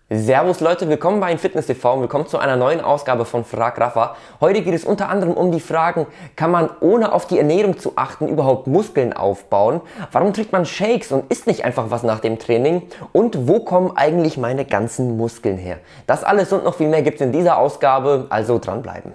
Servus Leute, willkommen bei Fitness TV und willkommen zu einer neuen Ausgabe von Frag Rafa. Heute geht es unter anderem um die Fragen, kann man ohne auf die Ernährung zu achten überhaupt Muskeln aufbauen? Warum trinkt man Shakes und isst nicht einfach was nach dem Training? Und wo kommen eigentlich meine ganzen Muskeln her? Das alles und noch viel mehr gibt es in dieser Ausgabe, also dranbleiben.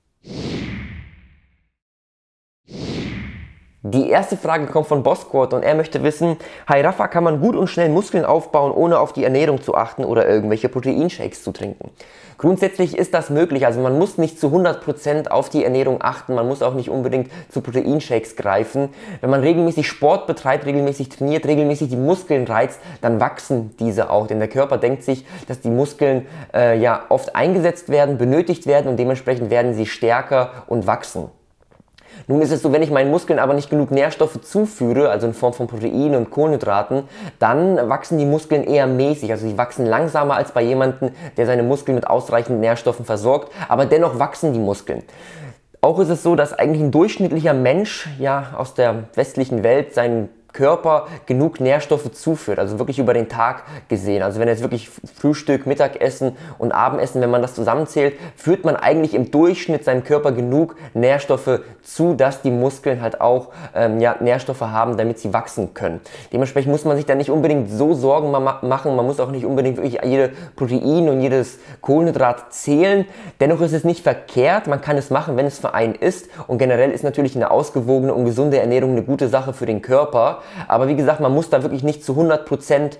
Die erste Frage kommt von Bossquad und er möchte wissen, hi Rafa, kann man gut und schnell Muskeln aufbauen, ohne auf die Ernährung zu achten oder irgendwelche Proteinshakes zu trinken? Grundsätzlich ist das möglich, also man muss nicht zu 100% auf die Ernährung achten, man muss auch nicht unbedingt zu Proteinshakes greifen. Wenn man regelmäßig Sport betreibt, regelmäßig trainiert, regelmäßig die Muskeln reizt, dann wachsen diese auch, denn der Körper denkt sich, dass die Muskeln oft eingesetzt werden, benötigt werden und dementsprechend werden sie stärker und wachsen. Nun ist es so, wenn ich meinen Muskeln aber nicht genug Nährstoffe zuführe, also in Form von Proteinen und Kohlenhydraten, dann wachsen die Muskeln eher mäßig. Also sie wachsen langsamer als bei jemandem, der seine Muskeln mit ausreichend Nährstoffen versorgt, aber dennoch wachsen die Muskeln. Auch ist es so, dass eigentlich ein durchschnittlicher Mensch aus der westlichen Welt seinen Körper genug Nährstoffe zuführt, also wirklich über den Tag gesehen. Also wenn jetzt wirklich Frühstück, Mittagessen und Abendessen, wenn man das zusammenzählt, führt man eigentlich im Durchschnitt seinem Körper genug Nährstoffe zu, dass die Muskeln halt auch Nährstoffe haben, damit sie wachsen können. Dementsprechend muss man sich da nicht unbedingt so Sorgen machen, man muss auch nicht unbedingt wirklich jede Protein und jedes Kohlenhydrat zählen. Dennoch ist es nicht verkehrt, man kann es machen, wenn es für einen ist, und generell ist natürlich eine ausgewogene und gesunde Ernährung eine gute Sache für den Körper. Aber wie gesagt, man muss da wirklich nicht zu 100%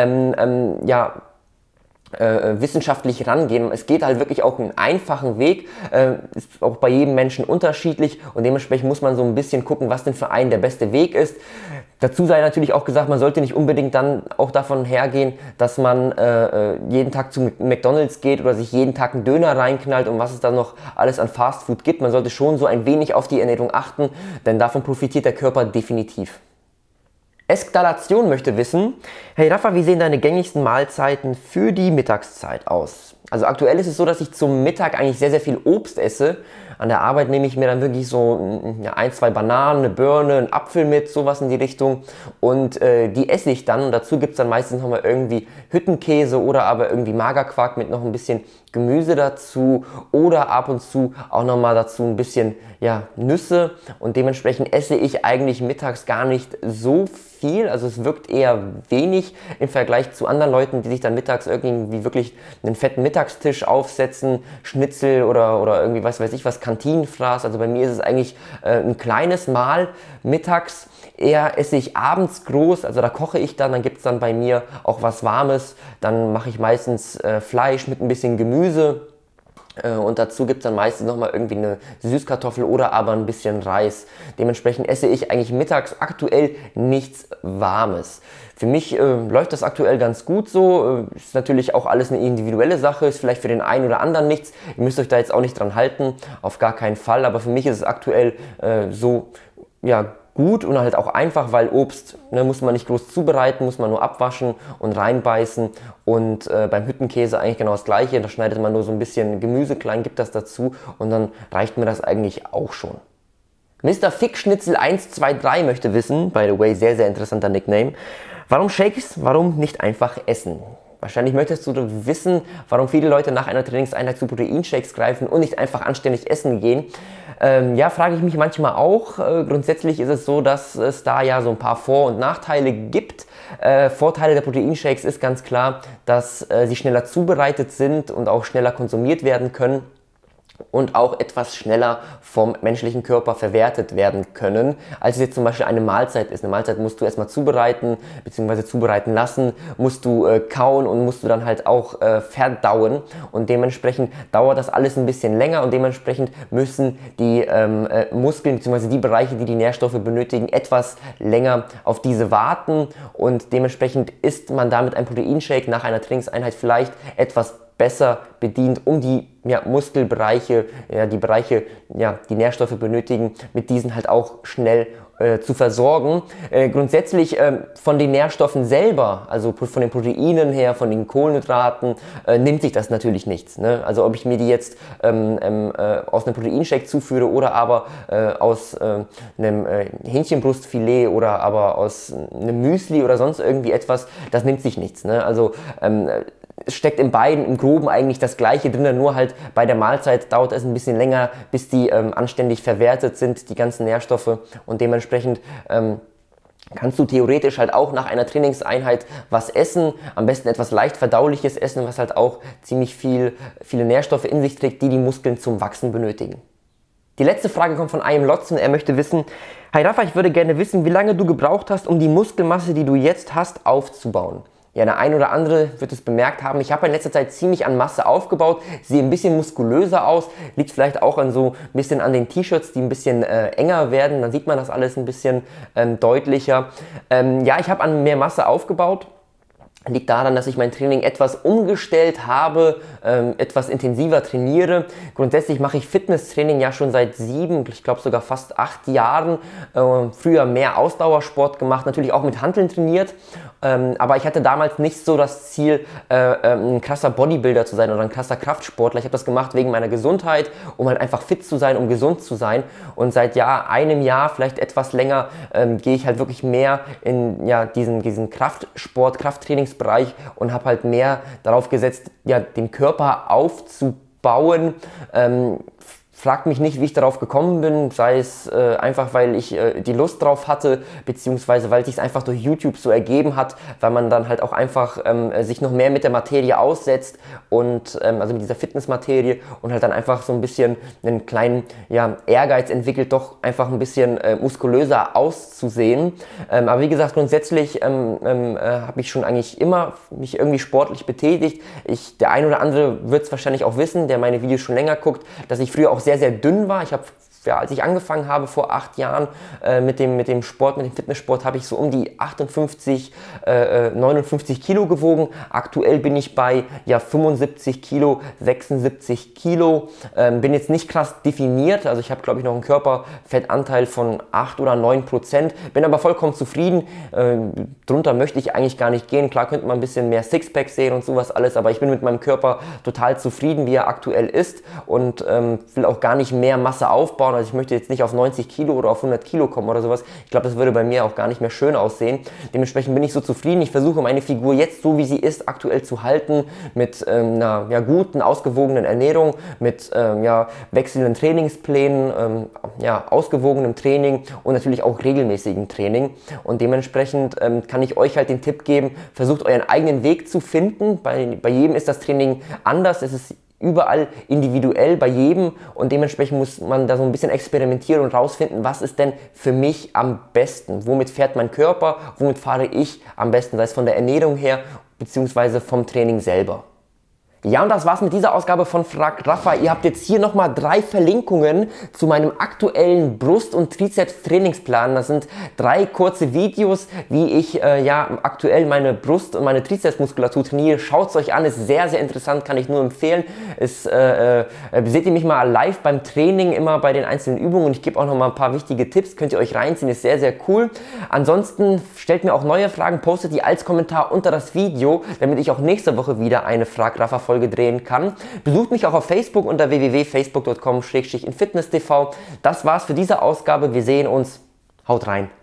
wissenschaftlich rangehen. Es geht halt wirklich auch einen einfachen Weg, ist auch bei jedem Menschen unterschiedlich und dementsprechend muss man so ein bisschen gucken, was denn für einen der beste Weg ist. Dazu sei natürlich auch gesagt, man sollte nicht unbedingt dann auch davon hergehen, dass man jeden Tag zu McDonald's geht oder sich jeden Tag einen Döner reinknallt und was es dann noch alles an Fastfood gibt. Man sollte schon so ein wenig auf die Ernährung achten, denn davon profitiert der Körper definitiv. Eskalation möchte wissen, hey Rafa, wie sehen deine gängigsten Mahlzeiten für die Mittagszeit aus? Also aktuell ist es so, dass ich zum Mittag eigentlich sehr, sehr viel Obst esse. An der Arbeit nehme ich mir dann wirklich so ein, zwei Bananen, eine Birne, einen Apfel mit, sowas in die Richtung. Und die esse ich dann und dazu gibt es dann meistens nochmal irgendwie Hüttenkäse oder aber irgendwie Magerquark mit noch ein bisschen Gemüse dazu oder ab und zu auch nochmal dazu ein bisschen Nüsse, und dementsprechend esse ich eigentlich mittags gar nicht so viel, also es wirkt eher wenig im Vergleich zu anderen Leuten, die sich dann mittags irgendwie wirklich einen fetten Mittagstisch aufsetzen, Schnitzel oder irgendwie was weiß ich was, Kantinenfraß. Also bei mir ist es eigentlich ein kleines Mahl mittags. Eher esse ich abends groß, also da koche ich dann gibt es dann bei mir auch was Warmes, dann mache ich meistens Fleisch mit ein bisschen Gemüse. Und dazu gibt es dann meistens nochmal irgendwie eine Süßkartoffel oder aber ein bisschen Reis. Dementsprechend esse ich eigentlich mittags aktuell nichts Warmes. Für mich läuft das aktuell ganz gut so. Ist natürlich auch alles eine individuelle Sache, ist vielleicht für den einen oder anderen nichts. Ihr müsst euch da jetzt auch nicht dran halten, auf gar keinen Fall. Aber für mich ist es aktuell gut und halt auch einfach, weil Obst muss man nicht groß zubereiten, muss man nur abwaschen und reinbeißen, und beim Hüttenkäse eigentlich genau das gleiche, da schneidet man nur so ein bisschen Gemüse klein, gibt das dazu und dann reicht mir das eigentlich auch schon. Mr. Fickschnitzel 123 möchte wissen, by the way, sehr, sehr interessanter Nickname, warum Shakes, warum nicht einfach essen? Wahrscheinlich möchtest du wissen, warum viele Leute nach einer Trainingseinheit zu Proteinshakes greifen und nicht einfach anständig essen gehen. Frage ich mich manchmal auch. Grundsätzlich ist es so, dass es da so ein paar Vor- und Nachteile gibt. Vorteile der Proteinshakes ist ganz klar, dass sie schneller zubereitet sind und auch schneller konsumiert werden können und auch etwas schneller vom menschlichen Körper verwertet werden können, als es jetzt zum Beispiel eine Mahlzeit ist. Eine Mahlzeit musst du erstmal zubereiten, bzw. zubereiten lassen, musst du kauen und musst du dann halt auch verdauen, und dementsprechend dauert das alles ein bisschen länger und dementsprechend müssen die Muskeln bzw. die Bereiche, die die Nährstoffe benötigen, etwas länger auf diese warten, und dementsprechend isst man damit ein Proteinshake nach einer Trainingseinheit vielleicht etwas besser bedient, um die Muskelbereiche, die Bereiche, die Nährstoffe benötigen, mit diesen halt auch schnell zu versorgen. Grundsätzlich von den Nährstoffen selber, also von den Proteinen her, von den Kohlenhydraten, nimmt sich das natürlich nichts. Ne? Also ob ich mir die jetzt aus einem Proteinshake zuführe oder aber aus einem Hähnchenbrustfilet oder aber aus einem Müsli oder sonst irgendwie etwas, das nimmt sich nichts. Ne? Also es steckt in beiden im Groben eigentlich das Gleiche drin, nur halt bei der Mahlzeit dauert es ein bisschen länger, bis die anständig verwertet sind, die ganzen Nährstoffe, und dementsprechend kannst du theoretisch halt auch nach einer Trainingseinheit was essen, am besten etwas leicht verdauliches essen, was halt auch ziemlich viele Nährstoffe in sich trägt, die die Muskeln zum Wachsen benötigen. Die letzte Frage kommt von einem Lotzen. Er möchte wissen: Hi Rafa, ich würde gerne wissen, wie lange du gebraucht hast, um die Muskelmasse, die du jetzt hast, aufzubauen. Ja, der ein oder andere wird es bemerkt haben. Ich habe in letzter Zeit ziemlich an Masse aufgebaut, sehe ein bisschen muskulöser aus, liegt vielleicht auch an so ein bisschen an den T-Shirts, die ein bisschen enger werden, dann sieht man das alles ein bisschen deutlicher. Ja, ich habe an mehr Masse aufgebaut. Liegt daran, dass ich mein Training etwas umgestellt habe, etwas intensiver trainiere. Grundsätzlich mache ich Fitnesstraining ja schon seit 7, ich glaube sogar fast 8 Jahren. Früher mehr Ausdauersport gemacht, natürlich auch mit Hanteln trainiert. Aber ich hatte damals nicht so das Ziel, ein krasser Bodybuilder zu sein oder ein krasser Kraftsportler. Ich habe das gemacht wegen meiner Gesundheit, um halt einfach fit zu sein, um gesund zu sein. Und seit einem Jahr, vielleicht etwas länger, gehe ich halt wirklich mehr in diesen Krafttrainingsbereich und habe halt mehr darauf gesetzt, ja, den Körper aufzubauen. Fragt mich nicht, wie ich darauf gekommen bin, sei es einfach, weil ich die Lust drauf hatte, beziehungsweise weil es sich einfach durch YouTube so ergeben hat, weil man dann halt auch einfach sich noch mehr mit der Materie aussetzt und also mit dieser Fitnessmaterie und halt dann einfach so ein bisschen einen kleinen Ehrgeiz entwickelt, doch einfach ein bisschen muskulöser auszusehen. Aber wie gesagt, grundsätzlich habe ich schon eigentlich immer mich irgendwie sportlich betätigt. Der ein oder andere wird es wahrscheinlich auch wissen, der meine Videos schon länger guckt, dass ich früher auch sehr dünn war. Ich habe, als ich angefangen habe vor 8 Jahren mit dem Sport, mit dem Fitnesssport, habe ich so um die 58, 59 Kilo gewogen. Aktuell bin ich bei 75 Kilo, 76 Kilo. Bin jetzt nicht krass definiert, also ich habe, glaube ich, noch einen Körperfettanteil von 8 oder 9%. Bin aber vollkommen zufrieden. Drunter möchte ich eigentlich gar nicht gehen. Klar könnte man ein bisschen mehr Sixpack sehen und sowas alles, aber ich bin mit meinem Körper total zufrieden, wie er aktuell ist, und will auch gar nicht mehr Masse aufbauen. Also ich möchte jetzt nicht auf 90 Kilo oder auf 100 Kilo kommen oder sowas. Ich glaube, das würde bei mir auch gar nicht mehr schön aussehen. Dementsprechend bin ich so zufrieden. Ich versuche meine Figur jetzt, so wie sie ist, aktuell zu halten, mit einer guten, ausgewogenen Ernährung, mit wechselnden Trainingsplänen, ausgewogenem Training und natürlich auch regelmäßigem Training. Und dementsprechend kann ich euch halt den Tipp geben, versucht euren eigenen Weg zu finden. Bei jedem ist das Training anders. Es ist überall individuell bei jedem, und dementsprechend muss man da so ein bisschen experimentieren und rausfinden, was ist denn für mich am besten? Womit fährt mein Körper? Womit fahre ich am besten? Sei es von der Ernährung her, beziehungsweise vom Training selber. Ja, und das war's mit dieser Ausgabe von Frag Rafa. Ihr habt jetzt hier nochmal 3 Verlinkungen zu meinem aktuellen Brust- und Trizeps-Trainingsplan. Das sind 3 kurze Videos, wie ich aktuell meine Brust- und meine Trizepsmuskulatur trainiere. Schaut's euch an, ist sehr interessant, kann ich nur empfehlen. Seht ihr mich mal live beim Training, immer bei den einzelnen Übungen, und ich gebe auch nochmal ein paar wichtige Tipps. Könnt ihr euch reinziehen, ist sehr cool. Ansonsten stellt mir auch neue Fragen, postet die als Kommentar unter das Video, damit ich auch nächste Woche wieder eine Frag Rafa Folge drehen kann. Besucht mich auch auf Facebook unter www.facebook.com/infitnesstv. Das war's für diese Ausgabe. Wir sehen uns. Haut rein.